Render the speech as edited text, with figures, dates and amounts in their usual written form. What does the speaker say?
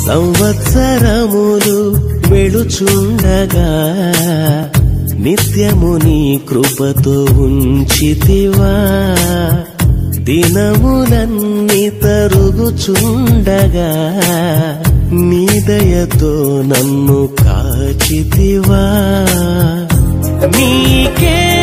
సంవత్సరములు వెళుచుండగా నిత్యము నీ కృపతో ఉంచితివా. దినములన్నీ తరుగుచుండగా నీ దయతో నన్ను కాచితివా. నీకే